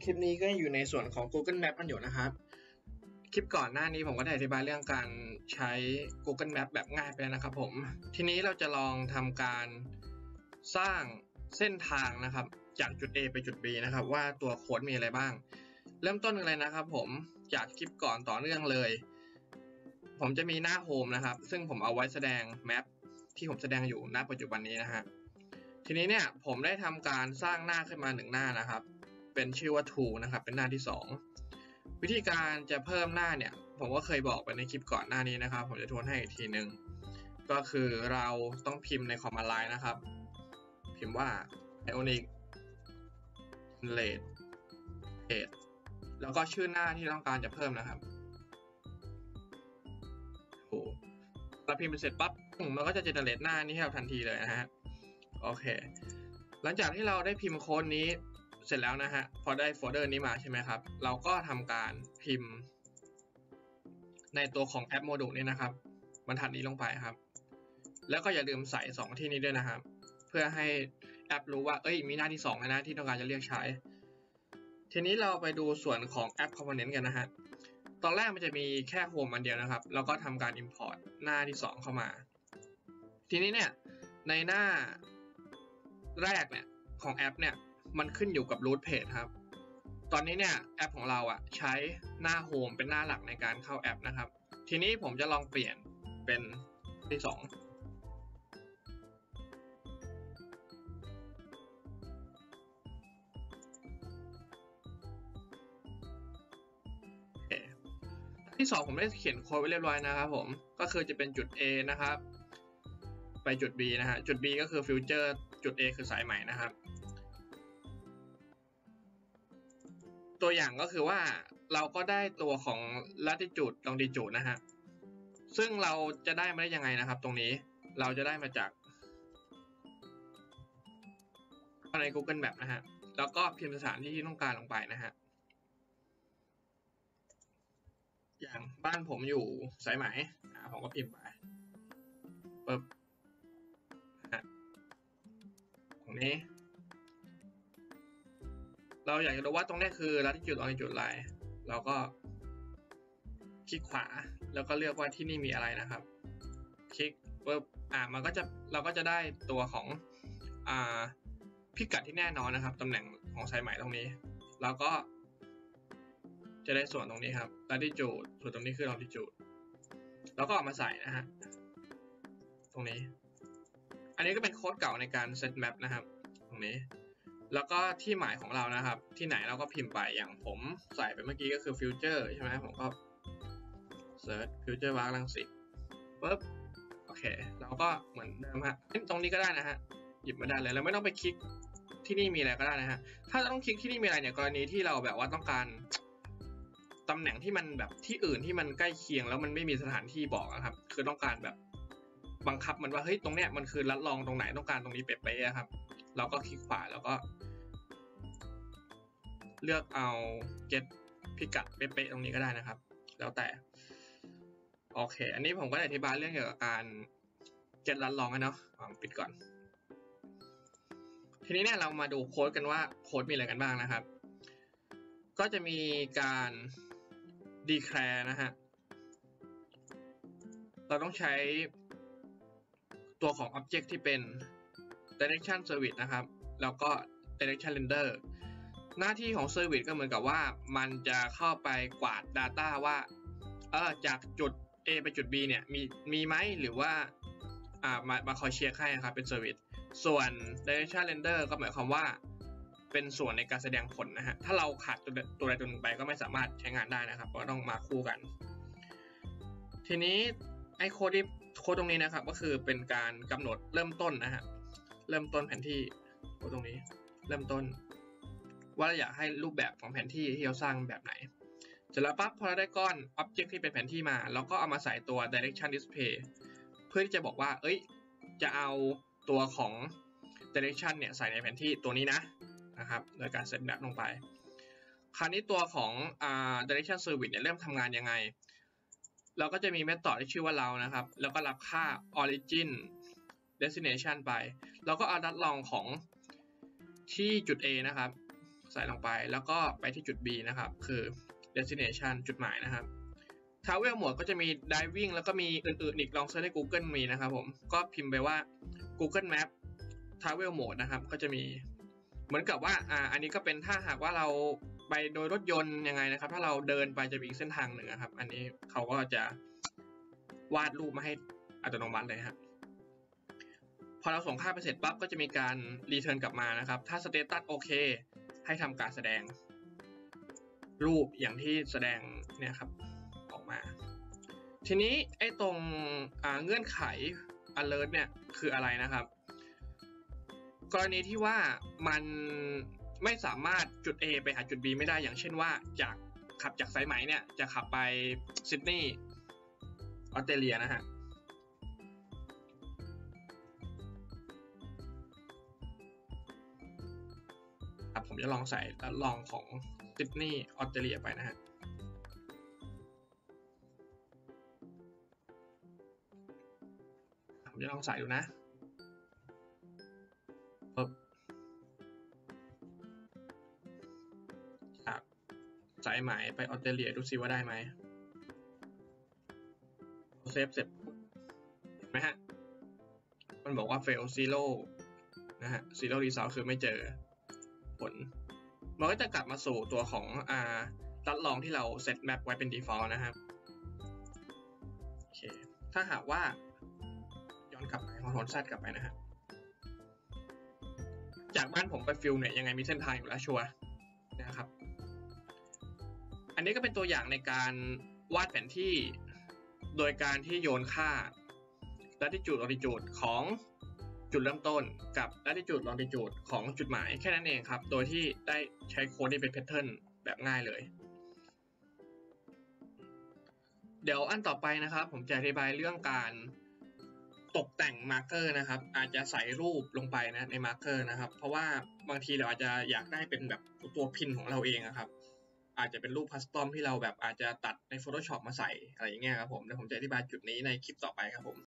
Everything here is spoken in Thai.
ลิปนี้ก็อยู่ในส่วนของ Google Map กันอยู่นะครับคลิปก่อนหน้านี้ผมก็ได้อธิบายเรื่องการใช้ Google Map แบบง่ายไปแล้วนะครับผมทีนี้เราจะลองทำการสร้างเส้นทางนะครับจากจุด A ไปจุด B นะครับว่าตัวโค้ดมีอะไรบ้างเริ่มต้นกันเลยนะครับผมจากคลิปก่อนต่อเนื่องเลยผมจะมีหน้าโฮมนะครับซึ่งผมเอาไว้แสดงแมปที่ผมแสดงอยู่ณปัจจุบันนี้นะฮะทีนี้เนี่ยผมได้ทำการสร้างหน้าขึ้นมา1หน้านะครับเป็นชื่อว่า to นะครับเป็นหน้าที่2วิธีการจะเพิ่มหน้าเนี่ยผมก็เคยบอกไปในคลิปก่อนหน้านี้นะครับผมจะทวนให้อีกทีหนึ่งก็คือเราต้องพิมพ์ในคอมมานด์ไลน์นะครับพิมพ์ว่า ionic generate page แล้วก็ชื่อหน้าที่ต้องการจะเพิ่มนะครับเราพิมพ์เสร็จปั๊บมันก็จะ generate หน้านี้ให้เราทันทีเลยนะฮะโอเคหลังจากที่เราได้พิมพ์โค้ดนี้เสร็จแล้วนะฮะพอได้โฟลเดอร์นี้มาใช่ไหมครับเราก็ทำการพิมพ์ในตัวของแอปโมดูลนี้นะครับบรรทัดนี้ลงไปครับแล้วก็อย่าลืมใส่2ที่นี้ด้วยนะครับเพื่อให้แอปรู้ว่ามีหน้าที่2นะที่ต้องการจะเรียกใช้ทีนี้เราไปดูส่วนของแอป Component กันนะฮะตอนแรกมันจะมีแค่โฮมอันเดียวนะครับแล้วก็ทำการ Import หน้าที่2เข้ามาทีนี้เนี่ยในหน้าแรกเนี่ยของแอปเนี่ยมันขึ้นอยู่กับ root page ครับตอนนี้เนี่ยแอปของเราใช้หน้าโฮมเป็นหน้าหลักในการเข้าแอปนะครับทีนี้ผมจะลองเปลี่ยนเป็นที่2ที่2ผมได้เขียนโค้ดไว้เรียบร้อยนะครับผมก็คือจะเป็นจุด A นะครับไปจุด B นะฮะจุด B ก็คือฟิวเจอร์จุด A คือสายใหม่นะครับตัวอย่างก็คือว่าเราก็ได้ตัวของ latitude longitude นะฮะซึ่งเราจะได้มาได้ยังไงนะครับตรงนี้เราจะได้มาจากใน Google Map นะฮะแล้วก็พิมพ์สถานที่ที่ต้องการลงไปนะฮะอย่างบ้านผมอยู่สายไหมผมก็พิมพ์ไปปึ๊บตรงนี้เราอยากจะรู้ว่าตรงนี้คือ latitude longitude อะไรเราก็คลิกขวาแล้วก็เลือกว่าที่นี่มีอะไรนะครับคลิกปึ๊บมันก็จะเราก็จะได้ตัวของพิกัดที่แน่นอนนะครับตำแหน่งของสายไหมตรงนี้แล้วก็จะได้ส่วนตรงนี้ครับ latitude ส่วนตรงนี้คือ longitude แล้วก็เอามาใส่นะฮะตรงนี้อันนี้ก็เป็นโค้ดเก่าในการ set map นะครับตรงนี้แล้วก็ที่หมายของเรานะครับที่ไหนเราก็พิมพ์ไปอย่างผมใส่ไปเมื่อกี้ก็คือ future ใช่ไหมผมก็ search future park รังสิตปึ๊บโอเคเราก็เหมือนเดิมฮะตรงนี้ก็ได้นะฮะหยิบมาได้เลยเราไม่ต้องไปคลิกที่นี่มีอะไรก็ได้นะฮะถ้าต้องคลิกที่นี่มีอะไรเนี่ยกรณีที่เราแบบว่าต้องการตำแหน่งที่มันแบบที่อื่นที่มันใกล้เคียงแล้วมันไม่มีสถานที่บอกนะครับคือต้องการแบบบังคับมันว่าเฮ้ยตรงเนี้ยมันคือลัดลองตรงไหนต้องการตรงนี้เป๊ะๆครับเราก็คลิกขวาแล้วก็เลือกเอา get พิกัดเป๊ะๆตรงนี้ก็ได้นะครับแล้วแต่โอเคอันนี้ผมก็ได้อธิบายเรื่องเกี่ยวกับการ get ลัดลองกันเนาะปิดก่อนทีนี้เนี่ยเรามาดูโค้ดกันว่าโค้ดมีอะไรกันบ้างนะครับก็จะมีการ declare นะฮะเราต้องใช้ตัวของ object ที่เป็น direction service นะครับแล้วก็ direction render หน้าที่ของ service ก็เหมือนกับว่ามันจะเข้าไปกวาด data ว่าจากจุด A ไปจุด B เนี่ยมีไหมหรือว่ามาคอยเช็คให้ครับเป็น service ส่วน direction render ก็หมายความว่าเป็นส่วนในการแสดงผลนะฮะถ้าเราขาดตัวใดตัวหนึ่งไปก็ไม่สามารถใช้งานได้นะครับเพราะต้องมาคู่กันทีนี้ไอ้โค้ดตรงนี้นะครับก็คือเป็นการกำหนดเริ่มต้นนะฮะเริ่มต้นแผนที่โค้ดตรงนี้เริ่มต้นว่าเราอยากให้รูปแบบของแผนที่ที่เราสร้างแบบไหนเสร็จแล้วปั๊บพอเราได้ก้อน object ที่เป็นแผนที่มาเราก็เอามาใส่ตัว direction display เพื่อที่จะบอกว่าจะเอาตัวของ direction เนี่ยใส่ในแผนที่ตัวนี้นะครับโดยการเซตแบบลงไปคราวนี้ตัวของdirection service เนี่ยเริ่มทำงานยังไงเราก็จะมีเมธอดที่ชื่อว่าเรานะครับแล้วก็รับค่า origin destination ไปแล้วก็เอาดัดลองของที่จุด A นะครับใส่ลงไปแล้วก็ไปที่จุด B นะครับคือ destination จุดหมายนะครับ travel mode ก็จะมี diving แล้วก็มีอื่นๆอีกลองเซิร์ชใน Google มีนะครับผมก็พิมพ์ไปว่า Google Map travel mode นะครับก็จะมีเหมือนกับว่าอันนี้ก็เป็นถ้าหากว่าเราไปโดยรถยนต์ยังไงนะครับถ้าเราเดินไปจะมีอีกเส้นทางหนึ่งครับอันนี้เขาก็จะวาดรูปมาให้อัตโนมัติเลยครับพอเราส่งค่าไปเสร็จปั๊บก็จะมีการรีเทิร์นกลับมานะครับถ้าสเตตัสโอเคให้ทำการแสดงรูปอย่างที่แสดงเนี่ยครับออกมาทีนี้ไอ้ตรงเงื่อนไข alert เนี่ยคืออะไรนะครับกรณีที่ว่ามันไม่สามารถจุด A ไปหาจุด B ไม่ได้อย่างเช่นว่าขับจากสายไหมเนี่ยจะขับไปซิดนีย์ออสเตรเลียนะฮะผมจะลองใส่แล้วลองของซิดนีย์ออสเตรเลียไปนะฮะผมจะลองใส่ดูนะจากสายไหมไปออสเตรเลียดูซิว่าได้ไหมเซฟเสร็จเห็นไหมฮะมันบอกว่า fail zero นะฮะ zero result คือไม่เจอผลมันก็จะกลับมาสู่ตัวของรัดลองที่เราเซตแมปไว้เป็น default นะครับโอเคถ้าหากว่าย้อนกลับไปCtrl Zกลับไปนะฮะจากบ้านผมไปฟิลเนี่ยยังไงมีเส้นทางอยู่แล้วชัวร์นะครับอันนี้ก็เป็นตัวอย่างในการวาดแผนที่โดยการที่โยนค่า latitude longitude ของจุดเริ่มต้นกับ latitude longitude ของจุดหมายแค่นั้นเองครับโดยที่ได้ใช้โค้ดที่เป็น pattern แบบง่ายเลยเดี๋ยวอันต่อไปนะครับผมจะอธิบายเรื่องการตกแต่งมาร์กเกอร์นะครับอาจจะใส่รูปลงไปนะในมาร์กเกอร์นะครับเพราะว่าบางทีเราอาจจะอยากได้เป็นแบบตัวพินของเราเองครับอาจจะเป็นรูปคัสตอมที่เราแบบอาจจะตัดใน Photoshop มาใส่อะไรอย่างเงี้ยครับผมเดี๋ยวผมจะอธิบายจุดนี้ในคลิปต่อไปครับผม